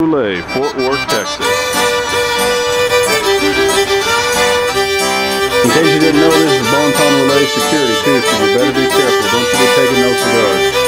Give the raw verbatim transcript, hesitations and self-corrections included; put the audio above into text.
Relay, Fort Worth, Texas. In case you didn't know, this is Bon Ton Relay Security too, so you better be careful. Don't you be taking no cigars.